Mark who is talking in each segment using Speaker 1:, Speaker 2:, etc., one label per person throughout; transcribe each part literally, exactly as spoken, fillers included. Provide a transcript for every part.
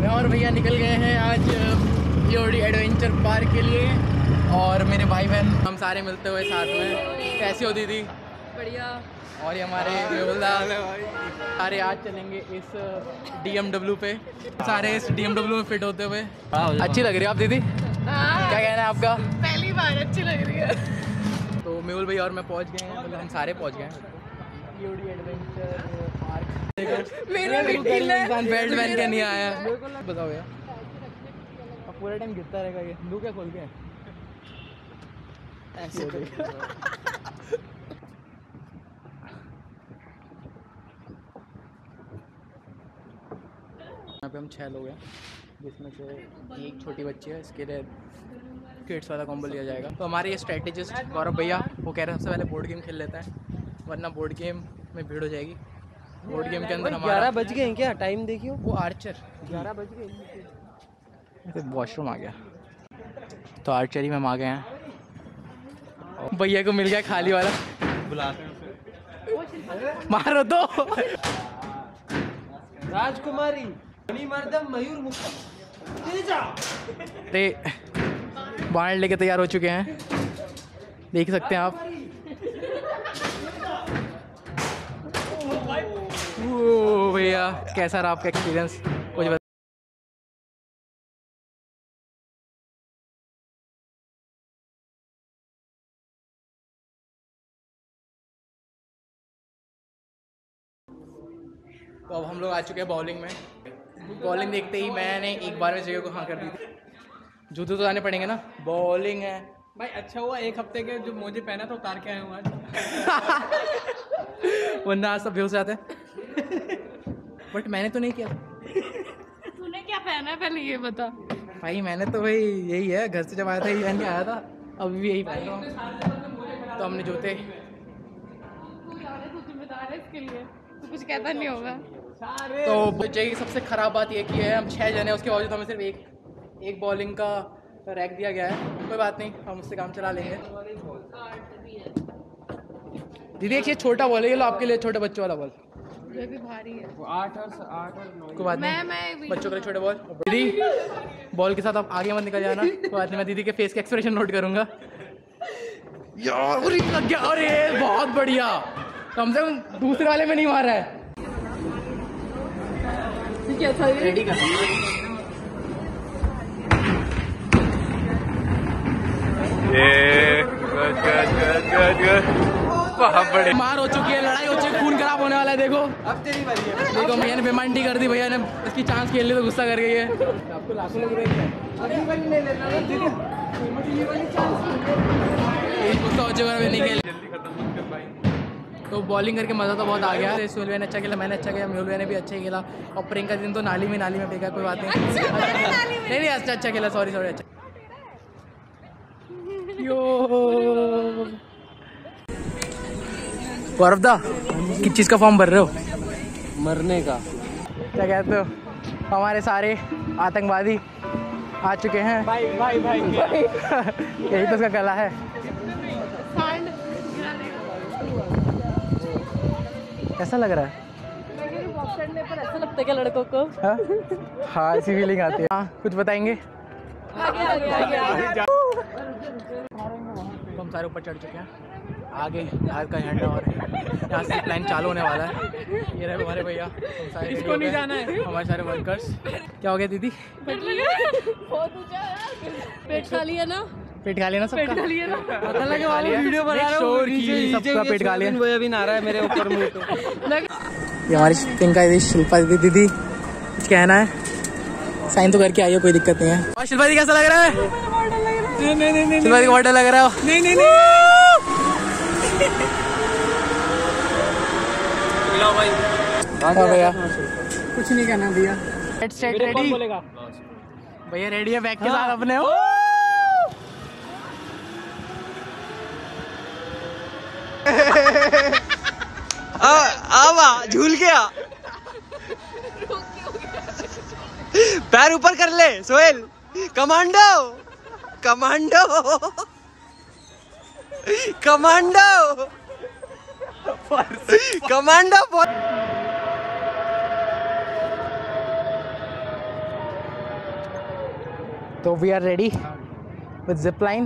Speaker 1: मैं और भैया निकल गए हैं आज E O D adventure park के लिए, और मेरे भाई बहन हम सारे मिलते हुए साथ में। कैसी हो दीदी?
Speaker 2: बढ़िया। और
Speaker 1: ये हमारे सारे आज चलेंगे इस डी एम डब्ल्यू पे, सारे इस डी एम डब्ल्यू में फिट होते हुए। अच्छी लग रही है आप दीदी? क्या कहना है आपका?
Speaker 2: पहली बार अच्छी लग रही है।
Speaker 1: तो मेहुल भैया और मैं पहुंच गए हैं, मतलब हम सारे पहुंच गए हैं E O D adventure park. इंसान बेल्ट पहन के नहीं आया। बताओ यार, अब पूरा टाइम गिरता रहेगा ये। दू क्या खोल के ऐसे यहाँ पे हम छह लोग हैं, जिसमें से एक छोटी बच्ची है, इसके लिए किड्स वाला कॉम्बो लिया जाएगा। तो हमारे ये स्ट्रेटेजिस्ट गौरव भैया वो कह रहे हैं सबसे पहले बोर्ड गेम खेल लेता है, वरना बोर्ड गेम में भीड़ हो जाएगी। बोर्ड गेम के अंदर हमारा
Speaker 3: ग्यारह बज गए हैं क्या? टाइम देखियो।
Speaker 1: वो आर्चर
Speaker 3: ग्यारह बज गए।
Speaker 1: वॉशरूम आ गया, तो आर्चरी में हम आ गए हैं। भैया को मिल गया खाली वाला, बुलाते हैं मारो तो।
Speaker 3: राजकुमारी मर्दम मयूर मुक्ता
Speaker 1: बाण लेके तैयार हो चुके हैं, देख सकते हैं आप। ओ भैया, कैसा रहा आपका एक्सपीरियंस? कुछ बता। तो अब हम लोग आ चुके हैं बॉलिंग में। बॉलिंग देखते ही मैंने एक बार में जगह को हाँ कर दी थी। जूते तो आने पड़ेंगे ना, बॉलिंग है
Speaker 3: भाई। अच्छा हुआ एक हफ्ते के जो मोजे पहना था उतार के आए हूँ आज।
Speaker 1: वरना आज सब बेहोश जाते। बट मैंने तो नहीं किया।
Speaker 2: तूने क्या पहना है पहले ये बता।
Speaker 1: भाई मैंने तो भाई यही है, घर से जब आया था यही पहन के आया था, अभी भी यही पहन रहा हूँ। तो हमने जूते,
Speaker 2: तू जिम्मेदार है इसके लिए, तू कुछ कहता नहीं होगा।
Speaker 1: तो जय की सबसे ख़राब बात ये की है, हम छः जने, उसके बावजूद हमें सिर्फ एक एक बॉलिंग का रैक दिया गया है। कोई बात नहीं, हम उससे काम चला लेंगे। दीदी एक ये छोटा बॉल है, ये लो आपके लिए, छोटे बच्चों वाला बॉल।
Speaker 2: ये भी भारी है।
Speaker 3: वो आठ और आठ और नौ।
Speaker 1: कोई बात नहीं,
Speaker 2: मैं, मैं
Speaker 1: बच्चों के लिए छोटे बॉल। दीदी बॉल के साथ आप आगे मत निकल जाना। कोई बात नहीं, मैं दीदी के फेस के एक्सप्रेशन नोट करूँगा। यार लग गया, अरे बहुत बढ़िया, कम से कम दूसरे वाले में नहीं मारा है।
Speaker 2: क्या था ये?
Speaker 1: रेडी कर ये good good good good good. बहुत बड़े मार हो चुकी है, लड़ाई हो चुकी है, खून खराब होने वाला है। देखो
Speaker 3: अब तेरी बारी है।
Speaker 1: देखो भैया ने बेमानती कर दी, भैया ने इसकी चांस खेल ली तो गुस्सा कर गई है। आपको लाखों लग रही है, गुस्सा हो चुका है, नहीं खेल। तो बॉलिंग करके मज़ा तो बहुत आ गया। सुहेल भैया ने अच्छा खेला, मैंने अच्छा खेला, मेहुल भैया ने भी अच्छा खेला, और प्रियंका दिन तो नाली में नाली में फेंका। कोई बात नहीं, नहीं नहीं अच्छा अच्छा खेला, सॉरी सॉरी अच्छा। यो गौरव दा, किस चीज़ का फॉर्म भर रहे हो?
Speaker 3: मरने का।
Speaker 1: क्या कहते हो? हमारे सारे आतंकवादी आ चुके हैं।
Speaker 3: भाई भाई भाई, भाई।
Speaker 1: यही तो उसका गला है। कैसा लग रहा है?
Speaker 2: पर ऐसा लगता है क्या लड़कों को?
Speaker 1: हाँ हाँ, ऐसी फीलिंग आती है। हाँ कुछ बताएंगे?
Speaker 2: आगे आगे आगे आगे।
Speaker 1: तो हम सारे ऊपर चढ़ चुके हैं, आगे आग का झंडा, और यहाँ से प्लान चालू होने वाला है। ये रहे हमारे भैया, हम सारे
Speaker 3: इसको नहीं जाना है,
Speaker 1: हमारे सारे वर्कर्स। क्या हो गया दीदी?
Speaker 2: बहुत ऊंचा है। पेट खाली है ना?
Speaker 1: पेट खा लिया ना सबका?
Speaker 2: पेट खा लिया ना?
Speaker 3: पता लगे वाले वीडियो बना रहा हूँ,
Speaker 1: सबका पेट खा लिया।
Speaker 3: वो अभी ना रहा है मेरे ऊपर मुंह पे।
Speaker 1: ये हमारी प्रियंका दीदी, शिल्पा दीदी। दीदी कुछ कहना है? साइन तो करके आइए, कोई दिक्कत नहीं है। और शिल्पा दी कैसा लग रहा है?
Speaker 3: नहीं नहीं नहीं,
Speaker 1: शिल्पा दी को बहुत डर लग रहा है।
Speaker 3: नहीं नहीं नहीं। भाई
Speaker 1: भैया
Speaker 3: कुछ नहीं कहना भैया।
Speaker 1: सेट रेडी भैया, रेडी है बैग के साथ अपने। हो
Speaker 3: आवा झूल गया। पैर ऊपर कर ले Sohail. Commando commando commando commando.
Speaker 1: तो we are ready with zip line.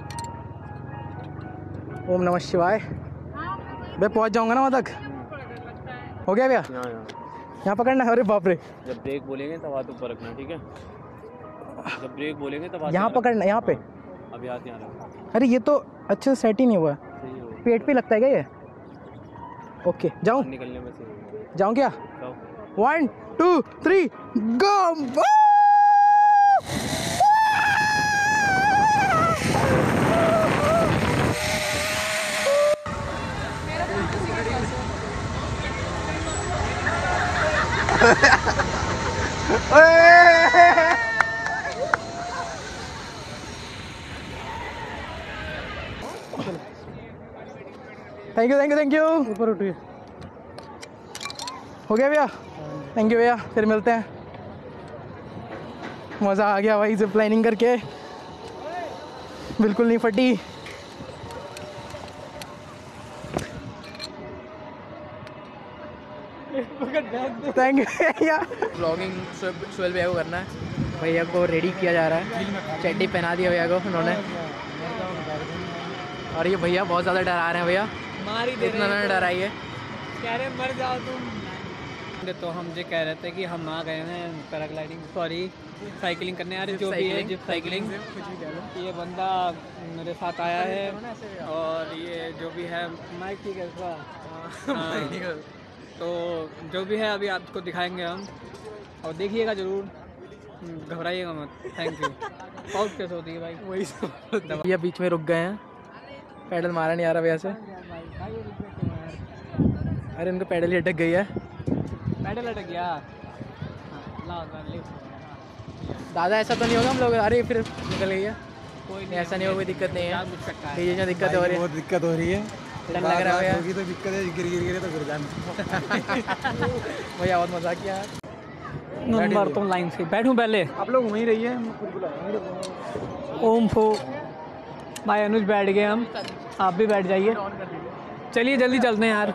Speaker 1: ओम नमः शिवाय। मैं पहुंच जाऊंगा ना वहाँ तक। हो गया भैया?
Speaker 4: यहाँ यहाँ
Speaker 1: यहाँ पकड़ना है। अरे बाप रे,
Speaker 4: जब ब्रेक बोलेंगे तब हाथ ऊपर रखना, ठीक है? जब ब्रेक बोलेंगे तब हाथ
Speaker 1: यहाँ पकड़ना, यहाँ पे।
Speaker 4: अभी हाथ यहाँ रखना।
Speaker 1: अरे ये तो अच्छे से सेट ही नहीं हुआ।
Speaker 4: सही हो,
Speaker 1: पेट पे लगता है क्या ये? ओके जाऊँ?
Speaker 4: निकलने में सही होगा।
Speaker 1: जाऊँ क्या?
Speaker 4: जाओ।
Speaker 1: One two three go. Thank you thank you thank you. ऊपर उठिए। हो गया भैया? थैंक यू भैया, फिर मिलते हैं। मज़ा आ गया भाई, जिप लाइनिंग करके बिल्कुल नहीं फटी। थैंक यू भैया। ब्लॉगिंग सुहेल भैया को करना है। भैया को रेडी किया जा रहा है, चड्डी पहना दिया भैया को उन्होंने। और ये भैया बहुत ज़्यादा डरा रहे हैं भैया,
Speaker 3: मार ही दे
Speaker 1: इतना ना डराई है।
Speaker 3: कह रहे मर जाओ तुम। तो हम जो कह रहे थे कि हम आ गए हैं पैराग्लाइडिंग, सॉरी साइकिलिंग करने। यार जो भी है जिप साइकिलिंग, ये बंदा मेरे साथ आया है और ये जो भी है माइक ठीक है इसका। तो जो भी है अभी आपको दिखाएंगे हम, और देखिएगा ज़रूर, घबराइएगा मत। Thank you. बहुत कैसे होती है भाई वही।
Speaker 1: भैया बीच में रुक गए हैं, पैडल मारा नहीं आ रहा भैया से। अरे इनको पैडल ही अटक गई है।
Speaker 3: पैडल अटक गया।
Speaker 1: दादा ऐसा तो नहीं होगा हम लोग? अरे फिर निकल गई है।
Speaker 3: कोई
Speaker 1: नहीं ऐसा नहीं होगा, कोई दिक्कत नहीं है।
Speaker 3: कुछ सकता है।
Speaker 1: डीजे में दिक्कत हो रही है,
Speaker 5: बहुत दिक्कत हो रही है।
Speaker 1: डर लग रहा है
Speaker 5: होगी तो दिक्कत है, गिर गिर गिरे तो गिर जाना।
Speaker 1: भैया बहुत मजा किया यार।
Speaker 3: नंबर तुम लाइन से बैठूं पहले।
Speaker 5: आप लोग वहीं रहिए।
Speaker 3: ओम फो भाई अनुज बैठ गए, हम आप भी बैठ जाइए। चलिए जल्दी चलते हैं यार।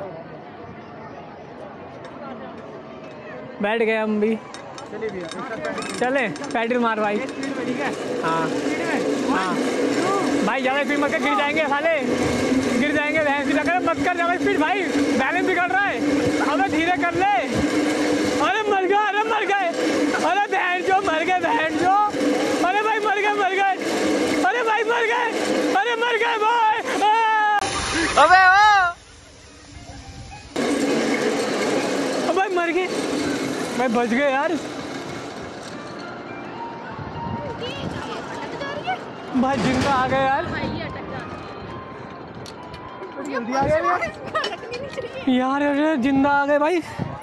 Speaker 3: बैठ गए हम भी। चले पैडल मार भाई। हाँ हाँ भाई, ज़्यादा स्पीड मत कर, गिर जाएंगे साले, गिर जाएंगे। भैंस की टक्कर मत कर ज़्यादा स्पीड भाई, बैलेंस बिगड़ रहा है। अबे धीरे कर ले। अरे मर गए, अरे मर गए, अरे बहन जो मर गए, बहन जो, अरे भाई मर गए मर गए, अरे भाई मर गए, अरे मर गए भाई। अबे ओ भाई मर गए भाई, बच गए यार भाई, जिंदा आ गए यार। यार अरे जिंदा आ गए भाई,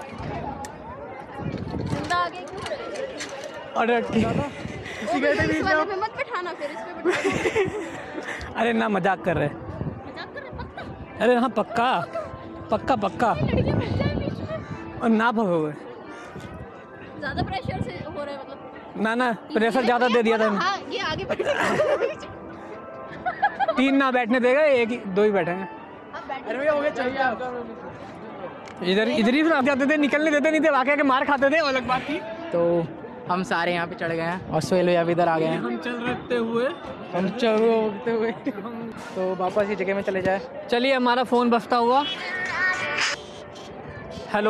Speaker 2: जिंदा आ गए।
Speaker 3: अरे ठीक।
Speaker 2: इस वाले पे मत बैठाना, फिर इस पे बैठाना।
Speaker 3: अरे ना मजाक कर रहे।
Speaker 2: मजाक कर रहे पक्का?
Speaker 3: अरे हाँ पक्का पक्का पक्का।
Speaker 2: लड़कियां बैठ जाए बीच में।
Speaker 3: और ना भगोगे,
Speaker 2: ज्यादा प्रेशर से हो रहा है मतलब।
Speaker 3: ना ना प्रेशर ज़्यादा दे दिया था।
Speaker 2: हाँ ये आगे बैठ जाए।
Speaker 3: तीन ना बैठने देगा, एक ही दो ही बैठेंगे।
Speaker 1: अरे भैया हो गया, चाहिए आपका।
Speaker 3: इधर इधर ही फिर जाते थे, निकलने देते नहीं थे, वाकई के मार खाते थे, अलग बात थी।
Speaker 1: तो हम सारे यहाँ पे चढ़ गए हैं और सुहेल भैया भी इधर आ गए हैं।
Speaker 3: हम चल रहते हुए
Speaker 1: हम चलते हुए तो वापस की जगह में चले जाए।
Speaker 3: चलिए, हमारा फ़ोन बजता हुआ। हेलो।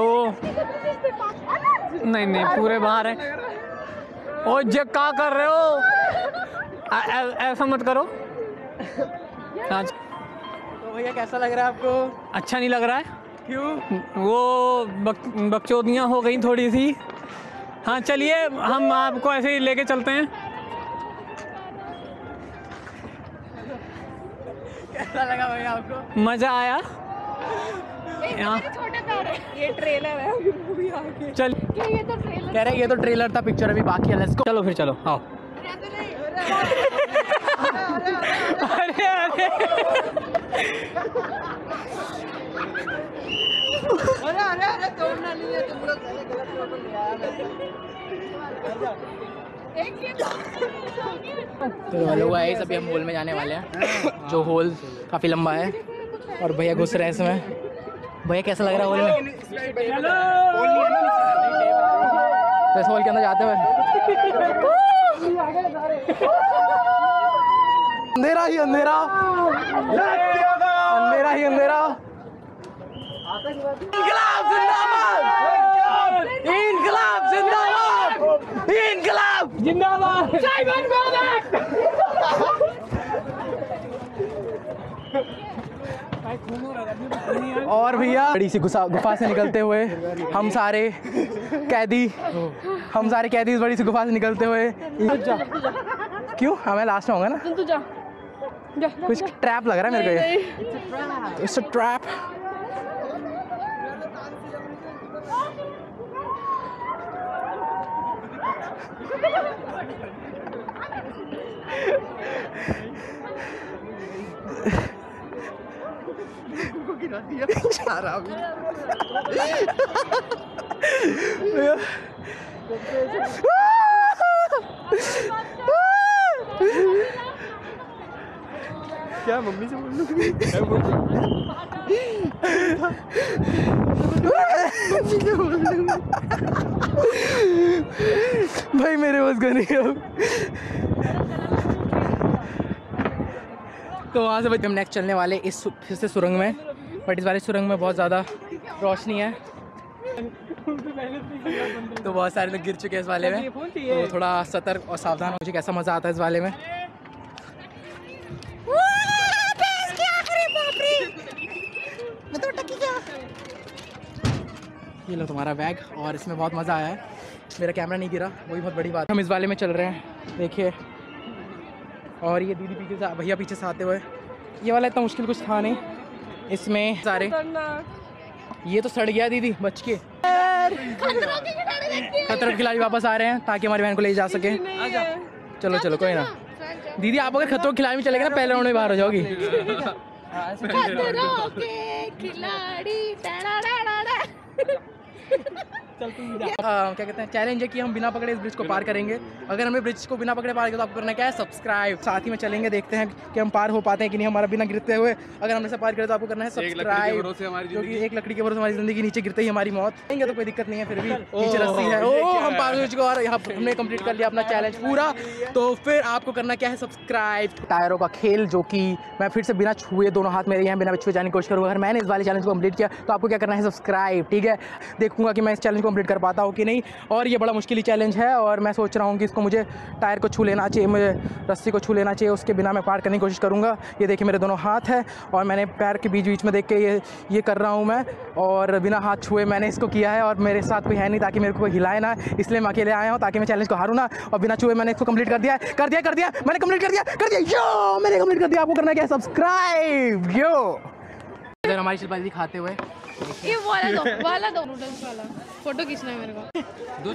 Speaker 3: नहीं नहीं पूरे बाहर हैं। ओ जे क्या कर रहे हो? आ, आ, ऐसा मत करो। आज
Speaker 1: तो भैया कैसा लग रहा है आपको?
Speaker 3: अच्छा नहीं लग रहा है।
Speaker 1: क्यों?
Speaker 3: वो बक, बकचोदियाँ हो गई थोड़ी सी। हाँ चलिए, हम आपको ऐसे ही लेके चलते हैं।
Speaker 1: कैसा लगा भैया आपको?
Speaker 3: मज़ा आया। यहाँ
Speaker 2: छोटे पैर है। ये ट्रेलर है अभी मूवी आगे।
Speaker 3: चल
Speaker 2: क्या ये तो ट्रेलर?
Speaker 1: कह रहे ये तो ट्रेलर था, पिक्चर अभी बाकी है। Let's go.
Speaker 3: चलो फिर चलो आओ। अरे अरे
Speaker 1: अरे अरे अरे तोड़ना नहीं है, तुम लोग गलत तो हेलो गाइस, अभी हम होल में जाने वाले हैं, जो होल काफ़ी लंबा है और भैया घुस रहे हैं इसमें। भैया कैसा लग रहा है होल में? तो इस हॉल के अंदर जाते हुए अंधेरा ही अंधेरा, अंधेरा ही अंधेरा। इनकलाब जिंदाबाद, इनकलाब जिंदाबाद, इनकलाब जिंदाबाद। और भैया बड़ी सी गुफा गुफा से निकलते हुए हम सारे कैदी हम सारे कैदी इस बड़ी सी गुफा से निकलते हुए क्यों हमें लास्ट में होगा ना?
Speaker 2: तू जा जा
Speaker 1: कुछ ट्रैप लग रहा है मेरे को। It's a trap. गिरा दिया क्या मम्मी से बोल लूँ भाई मेरे बस का नहीं अब। तो वहाँ से हम नेक्स्ट चलने वाले इस फिर से सुरंग में, बट इस बार सुरंग में बहुत ज़्यादा रोशनी है तो बहुत सारे लोग गिर चुके हैं इस वाले में, तो थोड़ा सतर्क और सावधान हो। मुझे कैसा मज़ा आता है इस वाले में। ये लो तुम्हारा बैग, और इसमें बहुत मज़ा आया है। मेरा कैमरा नहीं गिरा, वही बहुत बड़ी बात है। हम इस वाले में चल रहे हैं, देखिए। और ये दीदी पीछे से, भैया पीछे से आते हुए। ये वाला इतना मुश्किल कुछ था नहीं, इसमें सारे ये तो सड़ गया दीदी बच के। खतरों के खिलाड़ी वापस आ रहे हैं ताकि हमारी बहन को ले जा सके। चलो चलो कोई ना दीदी, आप अगर खतरों के खिलाड़ी में चले गए ना पहले राउंड में बाहर हो जाओगी।
Speaker 2: खतरों के खिलाड़ी
Speaker 1: आ, क्या कहते हैं, चैलेंज है कि हम बिना पकड़े इस ब्रिज को पार करेंगे। अगर हमें ब्रिज को बिना पकड़े पार किया तो आपको करना क्या है, सब्सक्राइब। साथ ही में चलेंगे, देखते हैं कि हम पार हो पाते हैं कि नहीं हमारा बिना गिरते हुए। अगर हमने से पार किया तो आपको करना है सब्सक्राइब, क्योंकि एक लकड़ी के भरोसे हमारी जिंदगी, नीचे गिरते ही हमारी मौत। तो कोई दिक्कत नहीं है, फिर भी नीचे रस्सी है। ओ हम पार हो चुके और यहाँ हमने कंप्लीट कर लिया अपना चैलेंज पूरा। तो फिर आपको करना क्या है, सब्सक्राइब। टायरों का खेल, जो कि मैं फिर से बिना छुए, दोनों हाथ मेरे यहाँ बिना छुए जाने की कोशिश करूँगा। अगर मैंने इस वाले चैलेंज को कंप्लीट किया तो आपको क्या करना है, सब्सक्राइब। ठीक है, देखूंगा कि मैं इस चैलेंज को कंप्लीट कर पाता हूँ कि नहीं। और ये बड़ा मुश्किल चैलेंज है और मैं सोच रहा हूँ कि इसको मुझे टायर को छू लेना चाहिए, मुझे रस्सी को छू लेना चाहिए, उसके बिना मैं पार करने की कोशिश करूँगा। ये देखिए मेरे दोनों हाथ हैं और मैंने पैर के बीच बीच में देख के ये ये कर रहा हूँ मैं, और बिना हाथ छुए मैंने इसको किया है। और मेरे साथ कोई है नहीं ताकि मेरे को हिलाए ना, इसलिए मैं अकेले आया हूँ ताकि मैं चैलेंज को हारूँ ना। और बिना छुए मैंने इसको कंप्लीट कर दिया कर दिया कर दिया मैंने कंप्लीट कर दिया कर दिया यो मैंने कंप्लीट कर दिया। आपको करना क्या है, सब्सक्राइब। यो इधर हमारी शिल्पा दीदी खाते हुए,
Speaker 2: ये वाला दो वाला दो नूडल्स वाला फोटो खींचना है मेरे को।
Speaker 1: दो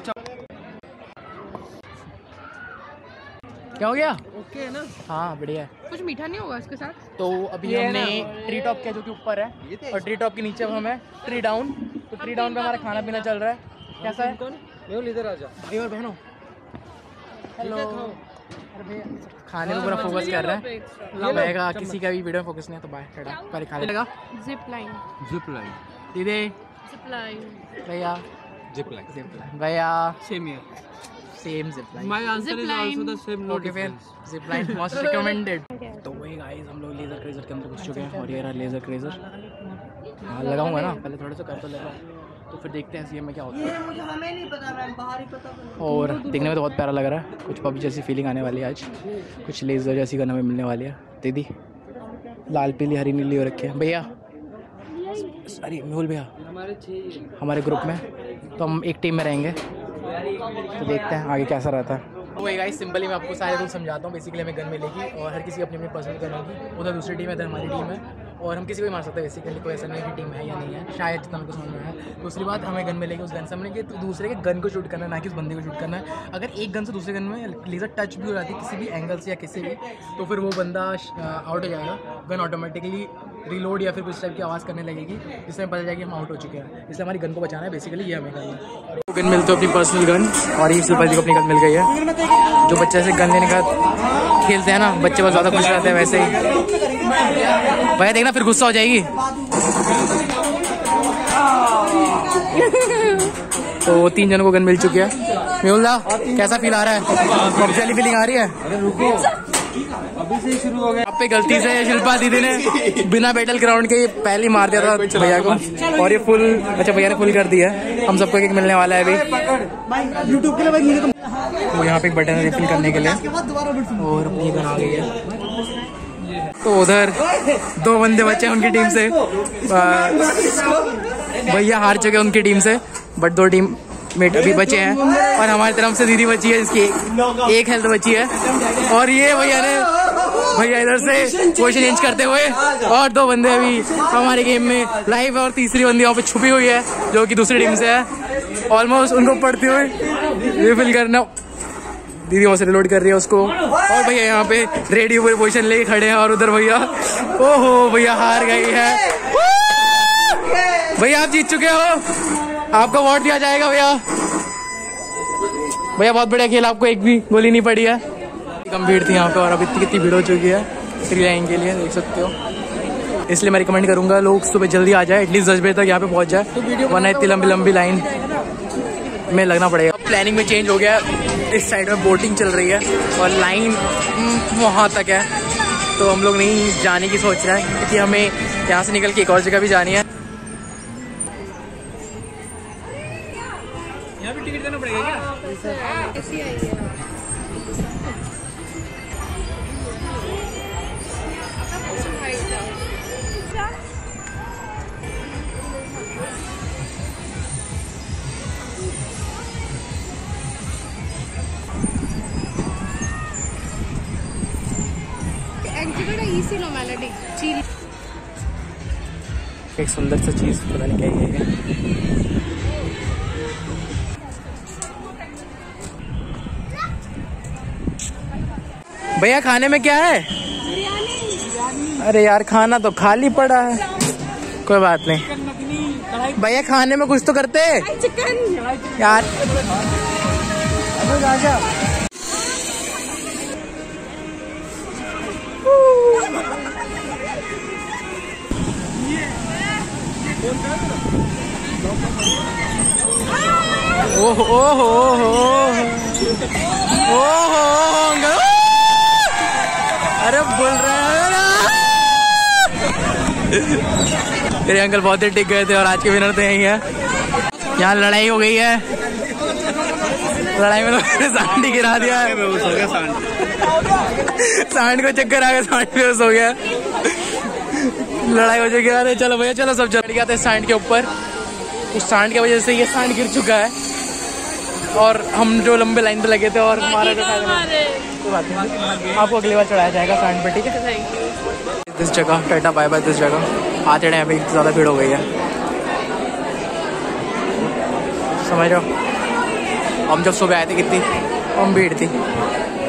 Speaker 1: क्या हो गया,
Speaker 5: ओके है ना?
Speaker 1: हाँ बढ़िया है।
Speaker 2: कुछ मीठा नहीं होगा इसके साथ?
Speaker 1: तो अभी हमने ट्री टॉप किया जो कि ऊपर है, और ट्री टॉप के नीचे हम है ट्री डाउन। तो ट्री डाउन पे हमारा खाना पीना चल रहा है। कैसा है?
Speaker 5: मेहुल इधर आ जा।
Speaker 1: भाई और बहनों हेलो। अरे भैया खाने में पूरा फोकस कर रहा है, रहेगा किसी का भी वीडियो में फोकस नहीं है तो बाय टाटा। पहले खा लेगा।
Speaker 2: जिप लाइन
Speaker 5: जिप लाइन
Speaker 1: दीदी,
Speaker 2: जिप लाइन
Speaker 1: भैया,
Speaker 5: जिप लाइन
Speaker 1: जिप लाइन भैया,
Speaker 5: same here,
Speaker 1: same zip line.
Speaker 5: My answer is also the same, no
Speaker 1: okay फिर जिप लाइन मोस्ट रिकमेंडेड। तो वही गाइस हम लोग लेजर क्रेजर के अंदर घुस चुके हैं, और ये रहा लेजर क्रेजर। हाँ लगाऊंगा ना, पहले थोड़ा सा कर तो लगा, तो फिर देखते हैं सीएम में क्या होता है।
Speaker 6: मुझे हमें नहीं पता, मैं बाहर ही पता।
Speaker 1: और देखने में तो बहुत प्यारा लग रहा है, कुछ पब जैसी फीलिंग आने वाली है आज, कुछ लेजर जैसी गन हमें मिलने वाली है। दीदी लाल पीली हरी नीली हो रखी है। भैया अरे मेहुल भैया हमारे ग्रुप में, तो हम एक टीम में रहेंगे, तो देखते हैं आगे कैसा रहता है। तो वही गाइस सिंपली मैं आपको सारे रूल्स समझाता हूँ। बेसिकली हमें गन मिलेगी और हर किसी की अपनी अपनी पर्सनल गन होगी। उधर दूसरी टीम है, इधर हमारी टीम है, और हम किसी को भी मार सकते हैं। बेसिकली कोई ऐसा नहीं है कि टीम है या नहीं है, शायद जितना हमको समझ में है। दूसरी बात, हमें गन मिलेगी, उस गन से हमने कि दूसरे के गन को शूट करना है, ना कि उस बंदे को शूट करना है। अगर एक गन से दूसरे गन में लेजर टच भी हो जाती है किसी भी एंगल से या किसी भी, तो फिर वो बंदा आउट हो जाएगा। गन ऑटोमेटिकली रिलोड या फिर कुछ टाइप की आवाज़ करने लगेगी, जिससे हमें पता चलेगा कि हम आउट हो चुके हैं। इसलिए हमारी गन को बचाना है, बेसिकली ये हमें करना है। गन मिलती है अपनी पर्सनल गन, और ये शिल्पा जी को अपनी गन मिल गई है। जो बच्चे से गन लेने का खेलते हैं ना, बच्चे बहुत ज़्यादा खुश रहते हैं। वैसे ही भैया देखना फिर गुस्सा हो जाएगी। तो तीन जनों को गन मिल चुकी है। मेहुल दा कैसा फील आ रहा है? कब्जे वाली फीलिंग आ रही है?
Speaker 5: अरे रुको, अभी से ही शुरू हो गया।
Speaker 1: अब पे गलती से शिल्पा दीदी ने बिना बैटल ग्राउंड के पहले ही मार दिया था भैया को, और ये फुल, अच्छा भैया ने फुल कर दिया है। हम सबको एक मिलने वाला है अभी यूट्यूब के लिए। तो यहाँ पे एक बटन है रिफिल करने के लिए, और अपनी गन आ गई है। तो उधर दो बंदे बचे हैं उनकी टीम से, भैया हार चुके हैं उनकी टीम से, बट दो टीम मेट अभी बचे हैं, और हमारी तरफ से दीदी बची है, इसकी एक हेल्थ बची है। और ये भैया ने भैया इधर से पोजीशन चेंज करते हुए, और दो बंदे अभी हमारे गेम में लाइव है, और तीसरी बंदी वहाँ पे छुपी हुई है जो कि दूसरी टीम से है। ऑलमोस्ट उनको पढ़ते हुए रिफिल करना, दीदी वहाँ से रिलोड कर रही है उसको, और भैया यहाँ पे रेडी हुए पोजीशन लेके खड़े हैं। और उधर भैया, ओहो भैया हार गई है। भैया आप जीत चुके हो, आपको अवार्ड दिया जाएगा भैया। भैया बहुत बढ़िया खेल, आपको एक भी गोली नहीं पड़ी है। कम भीड़ थी यहाँ पे, और अभी कितनी भीड़ हो चुकी है फ्री लाइन के लिए, देख सकते हो। इसलिए मैं रिकमेंड करूंगा लोग सुबह जल्दी आ जाए, एटलीस्ट दस बजे तक यहाँ पे पहुँच जाए, वरना इतनी लंबी लंबी लाइन में लगना पड़ेगा। प्लानिंग में चेंज हो गया, इस साइड में बोटिंग चल रही है और लाइन वहाँ तक है, तो हम लोग नहीं जाने की सोच रहे हैं, क्योंकि हमें यहाँ से निकल के एक और जगह भी जानी है।
Speaker 3: यहाँ भी टिकट देना पड़ेगा क्या?
Speaker 1: एक सुंदर सा चीज, पता नहीं क्या है। भैया खाने में क्या है? अरे यार खाना तो खाली पड़ा है, कोई बात नहीं। भैया खाने में कुछ तो करते यार। ओहो ओहो ओहो ओहो, अरे बोल रहे हैं तेरे अंकल बहुत ही टिक गए थे, और आज के विनर तो यही है। यहाँ लड़ाई हो गई है, लड़ाई में तो सांड ही गिरा दिया है, सांड को चक्कर आ गया, सांड बेहोश हो गया, लड़ाई हो चुकी है। अरे चलो भैया चलो, सब चढ़ गया था सांड के ऊपर, उस सांड की वजह से ये सांड गिर चुका है, और हम जो लंबे लाइन पे लगे थे और हमारा जो कोई बात नहीं, आपको अगली बार चढ़ाया जाएगा सांड पे, ठीक है। इस जगह टाटा बाय बाय, इस जगह आते रहे, अभी ज़्यादा भीड़ हो गई है, समझ रहे हो। हम जब सुबह आए थे कितनी कम भीड़ थी।